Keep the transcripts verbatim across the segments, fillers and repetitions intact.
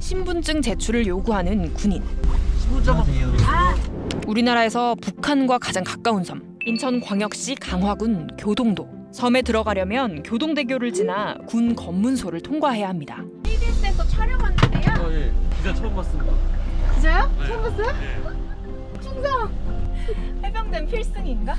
신분증 제출을 요구하는 군인. 안녕하세요. 우리나라에서 북한과 가장 가까운 섬, 인천광역시 강화군 교동도. 섬에 들어가려면 교동대교를 지나 군 검문소를 통과해야 합니다. 티비에스에서 촬영 왔는데요? 어, 예. 기자 처음 봤습니다. 기자요? 네. 처음 봤어요? 네. 충성! 해병대는 필승인가?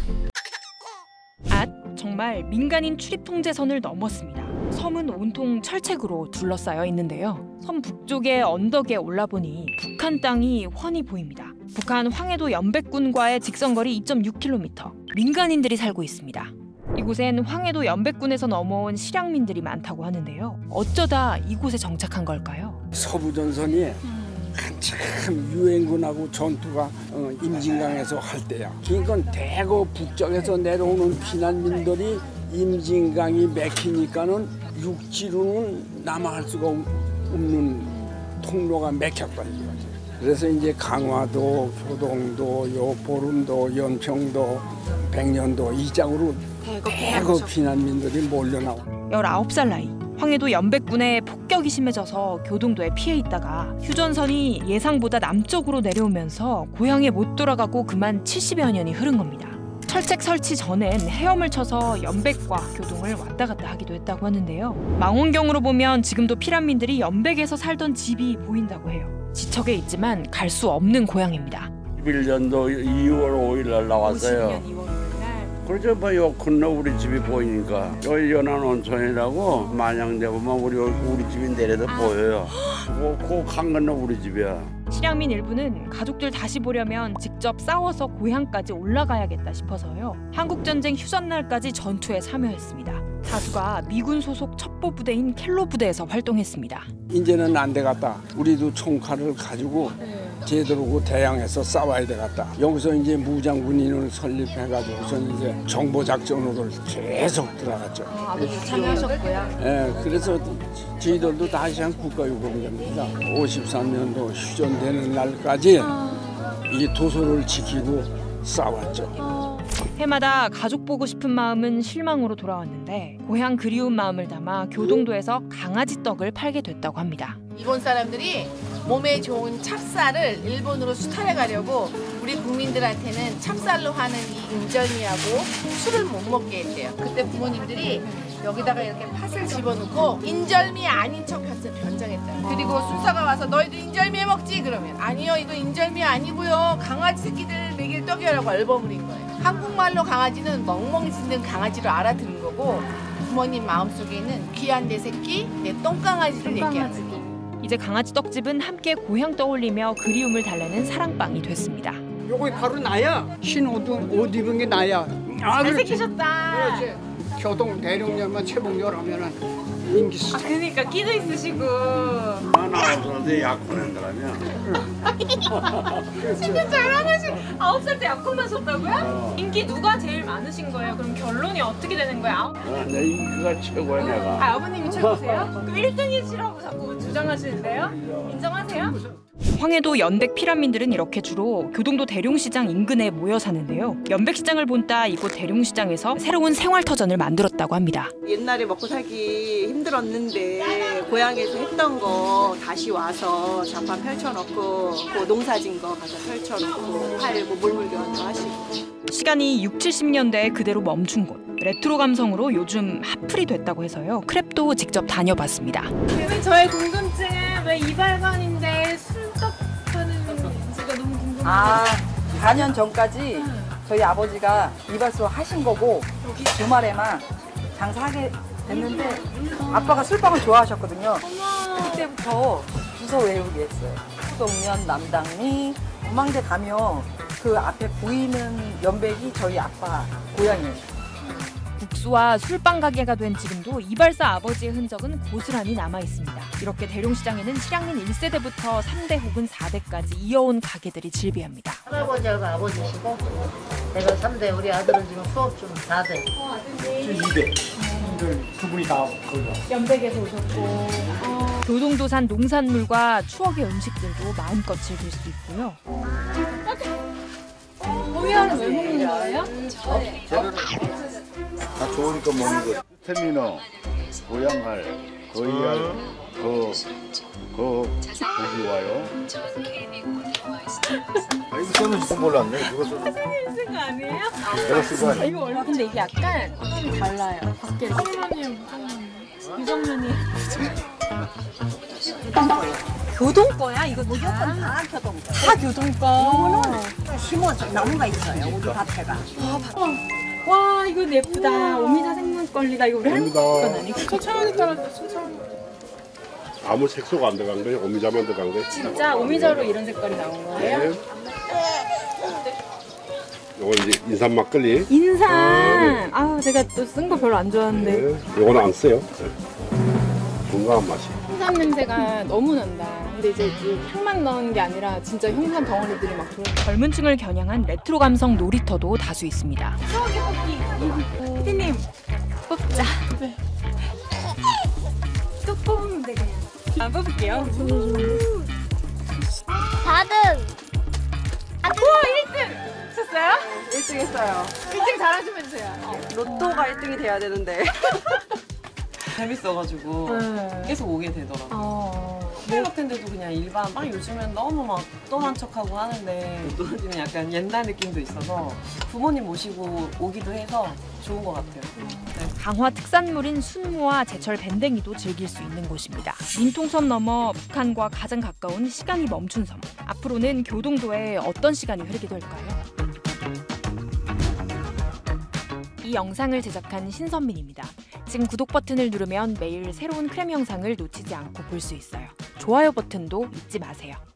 앗, 정말 민간인 출입 통제선을 넘었습니다. 섬은 온통 철책으로 둘러싸여 있는데요. 섬 북쪽의 언덕에 올라보니 북한 땅이 훤히 보입니다. 북한 황해도 연백군과의 직선거리 이 점 육 킬로미터. 민간인들이 살고 있습니다. 이곳엔 황해도 연백군에서 넘어온 실향민들이 많다고 하는데요. 어쩌다 이곳에 정착한 걸까요? 서부전선이 한참 유엔군하고 전투가 어, 임진강에서 할 때야. 그러니까 대거 북쪽에서 내려오는 피난민들이 임진강이 막히니까는 육지로는 남아갈 수가 없는 통로가 막혔다는 거지. 그래서 이제 강화도, 교동도, 요 보름도, 연평도, 백년도 이 짝으로 대거 피난민들이 몰려나오고. 열아홉 살 나이. 황해도 연백군의 폭격이 심해져서 교동도에 피해 있다가 휴전선이 예상보다 남쪽으로 내려오면서 고향에 못 돌아가고 그만 칠십여 년이 흐른 겁니다. 철책 설치 전엔 헤엄을 쳐서 연백과 교동을 왔다 갔다 하기도 했다고 하는데요. 망원경으로 보면 지금도 피난민들이 연백에서 살던 집이 보인다고 해요. 지척에 있지만 갈 수 없는 고향입니다. 이십일 년도 이월 오일 날 나왔어요. 오십 년 이월 오일 날. 그래서 뭐요 건너 우리 집이 보이니까 여기 연안온천이라고 만양대 보면 우리 우리 집이 내려도 아. 보여요. 그 강 건너 우리 집이야. 실향민 일부는 가족들 다시 보려면 직접 싸워서 고향까지 올라가야겠다 싶어서요. 한국전쟁 휴전날까지 전투에 참여했습니다. 다수가 미군 소속 첩보부대인 켈로 부대에서 활동했습니다. 이제는 안 되겠다. 우리도 총칼을 가지고 제대로 대항해서 싸워야 되겠다. 여기서 이제 무장군인을 설립해가지고서 이제 정보작전으로 계속 들어갔죠. 아, 아버님 참여하셨고요. 예, 그래서 저희들도 다시 한 국가유공자입니다. 오십삼 년도 휴전되는 날까지 이 도서를 지키고 싸웠죠. 해마다 가족 보고 싶은 마음은 실망으로 돌아왔는데 고향 그리운 마음을 담아 교동도에서 강아지 떡을 팔게 됐다고 합니다. 일본 사람들이 몸에 좋은 찹쌀을 일본으로 수탈해 가려고 우리 국민들한테는 찹쌀로 하는 이 인절미하고 술을 못 먹게 했대요. 그때 부모님들이 여기다가 이렇게 팥을 집어넣고 인절미 아닌 척 변장했다. 그리고 순사가 와서 너희들 인절미 해 먹지? 그러면 아니요, 이거 인절미 아니고요. 강아지 새끼들 먹일 떡이라고 얼버무린 거예요. 한국말로 강아지는 멍멍이 짖는 강아지로 알아들은 거고 부모님 마음속에는 귀한 내 새끼, 내 똥강아지를 얘기하는 거예요. 이제 강아지 떡집은 함께 고향 떠올리며 그리움을 달래는 사랑방이 됐습니다. 요거 바로 나야. 흰 옷, 옷 입은 게 나야. 아, 잘 새끼셨다. 그렇지. 교동 대령열만 최봉열 하면은 인기 수. 아, 그러니까 끼도 있으시고. 하나없어서 약혼한 사람이야. 진짜 잘하시. 아홉 살 때 약혼 하셨다고요? 인기 누가 제일 많으신 거예요? 그럼 결론이 어떻게 되는 거야? 어, 내 인기가 최고야 내가. 아, 아버님이 최고세요? 그럼 일 등이시라고 자꾸 주장하시는데요? 인정하세요? 황해도 연백 피난민들은 이렇게 주로 교동도 대룡시장 인근에 모여 사는데요. 연백시장을 본따 이곳 대룡시장에서 새로운 생활터전을 만들었다고 합니다. 옛날에 먹고 살기 힘들었는데 고향에서 했던 거 다시 와서 잡판 펼쳐놓고 그 농사진 거 가서 펼쳐놓고 팔고 물물교환도 하시고. 시간이 육, 칠십 년대에 그대로 멈춘 곳. 레트로 감성으로 요즘 핫플이 됐다고 해서요. 크랩도 직접 다녀봤습니다. 근데 저의 궁금증은 왜 이발관인데 술떡 하는지가 너무 궁금해요. 아, 사 년 전까지 저희 아버지가 이발소 하신 거고 주말에만 장사하게 됐는데 아빠가 술빵을 좋아하셨거든요. 그때부터 주소 외우게 했어요. 수동면, 남당리, 구망대 가면 그 앞에 보이는 연백이 저희 아빠 고향이에요. 국수와 술빵 가게가 된 지금도 이발사 아버지의 흔적은 고스란히 남아있습니다. 이렇게 대룡시장에는 실향민 일 세대부터 삼 대 혹은 사 대까지 이어온 가게들이 즐비합니다. 할아버지하고 아버지시고 내가 삼 대, 우리 아들은 지금 수업 중 사 대. 어, 아드님. 이 대. 두 분이 다 거기가. 연백에서 오셨고. 어. 교동도산 농산물과 추억의 음식들도 마음껏 즐길 수 있고요. 고기알은 왜 먹는 거예요? 다 좋으니까 먹는 거. 세미너, 고양알, 거이알, 거 그 거기 와요. 아, 이거 써놓은 줄 몰랐네. 누가 써? 선생님 쓴 거 아니에요? 내가 쓴거 아니야? 이거 얼마? 근데 이게 약간 좀 달라요. 밖에 선생님 유정면이 교동 거야? 이거 무조건 다 교동 거. 다 교동 거. 이거는 심어 나무가 있어요. 우리 밭에가. 와 이거 예쁘다. 오미자 생물권리다. 이거 우리 할머니 건 아니고. 천천히 떨어져, 천천히. 아무 색소가 안 들어간 거예요? 오미자만 들어간 거예요? 진짜 오미자로 이런 색깔이 나온 거예요? 네. 요건 이제 인삼 막걸리. 인삼. 네. 아우 제가 또 쓴 거 별로 안 좋아하는데. 네. 요거는 안 써요. 네. 건강한 맛이. 홍삼 냄새가 너무 난다. 근데 이제 이 향만 넣은 게 아니라 진짜 홍삼 덩어리들이 막 들어. 젊은 층을 겨냥한 레트로 감성 놀이터도 다수 있습니다. 피디님 뽑자. 네. 또 뽑으면 돼 그냥. 안 뽑을게요. 사 등. 우와 일 등! 했어요? 일 등 했어요. 일 등 잘하시면 돼요. 로또가 일 등이 돼야 되는데. 재밌어가지고 네. 계속 오게 되더라고요. 어... 카페 같은 데도 그냥 일반 빵 요즘엔 너무 막 또한 척하고 하는데 또한지는 약간 옛날 느낌도 있어서 부모님 모시고 오기도 해서 좋은 것 같아요. 네. 강화 특산물인 순무와 제철 밴댕이도 즐길 수 있는 곳입니다. 민통섬 넘어 북한과 가장 가까운 시간이 멈춘 섬. 앞으로는 교동도에 어떤 시간이 흐르게 될까요? 이 영상을 제작한 신선민입니다. 지금 구독 버튼을 누르면 매일 새로운 크렘 영상을 놓치지 않고 볼 수 있어요. 좋아요 버튼도 잊지 마세요.